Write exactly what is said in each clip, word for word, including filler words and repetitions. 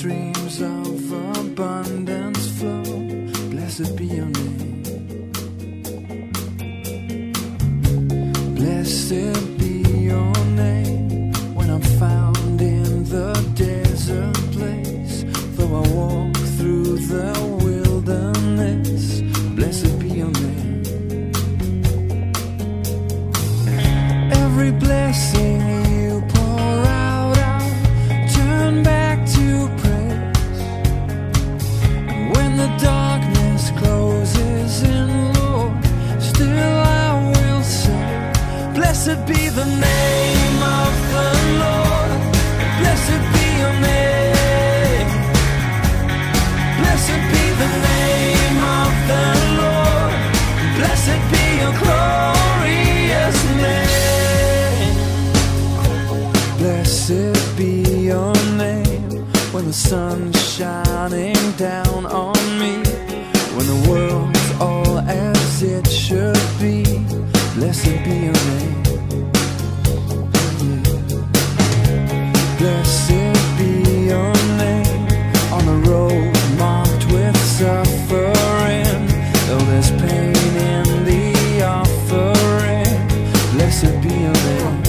streams of abundance flow. Blessed be your name. Blessed be your name when I'm found in the desert place. Though I walk through the wilderness, blessed be your name. Every blessing you pour out, I'll turn back to praise. And when the darkness closes in, Lord, still I will say, blessed be the name of the Lord. Blessed be your name. Blessed be the name of the Lord. Blessed be your glorious name. Blessed be your name when the sun's shining down on me, when the world's all as it should be. Blessed be your name. Blessed be your name on the road marked with suffering. Though there's pain in the offering, blessed be your name.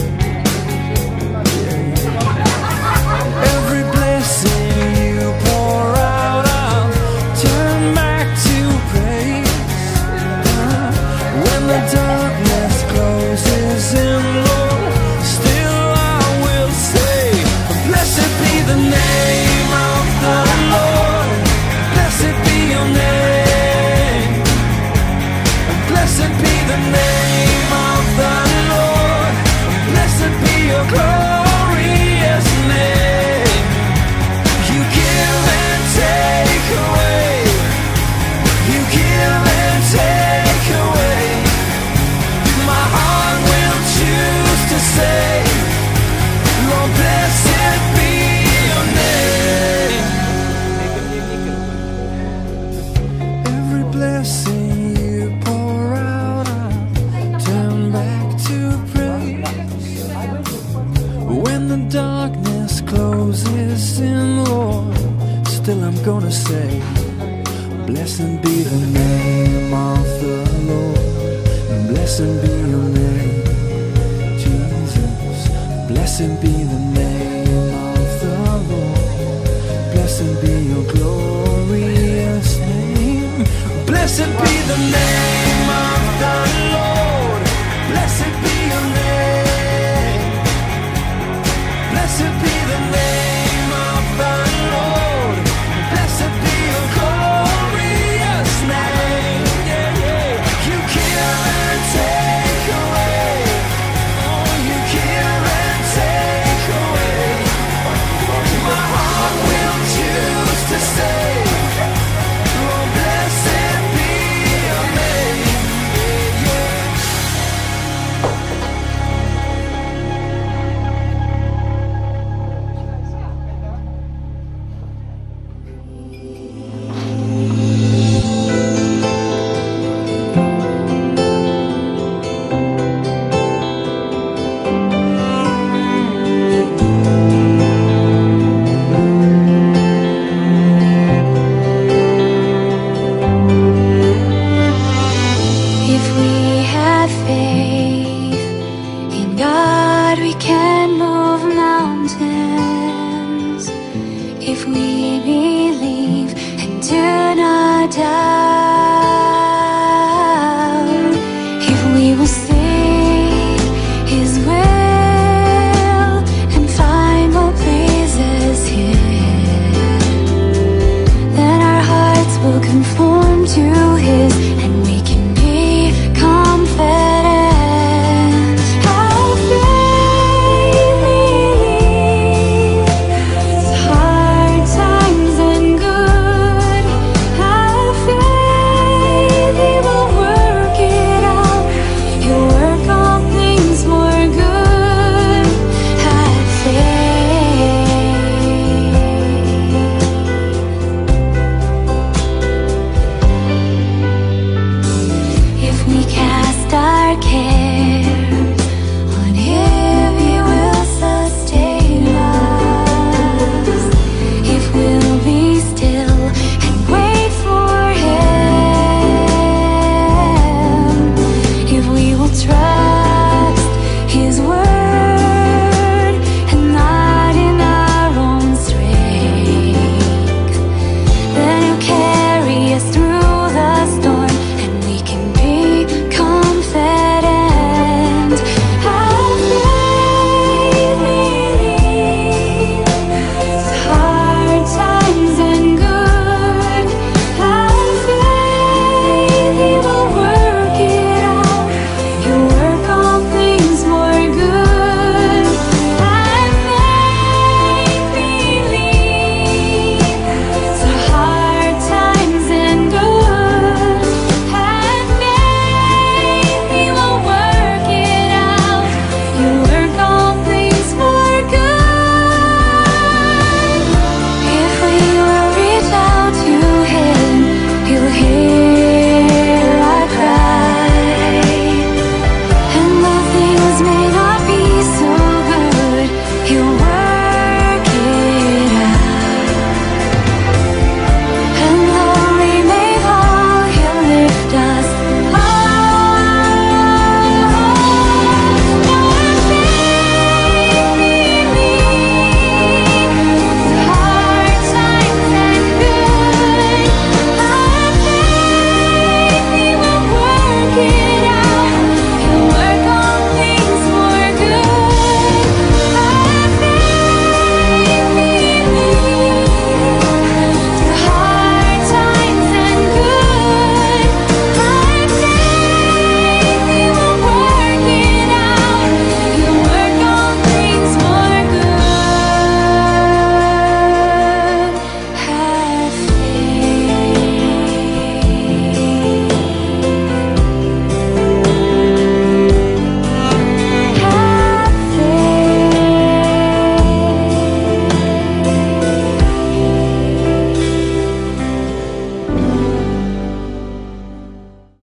Yeah. Every blessing you pour out, I'll turn back to praise. Uh, when the darkness closes in, Lord, still I will say, blessed be the name of the Lord. Blessed be your name. Blessed be the name of the Lord. Blessed be your glorious name. You give and take away. You give and take away. My heart will choose to say, Lord, blessed be your name. Every blessing you pour out, I'll turn back to praise. When the darkness closes in, Lord, still I'm gonna say, blessed be the name of the Lord. Blessed be your name, Jesus. Blessed be the name of the Lord. Blessed be your glorious name. Blessed be the name.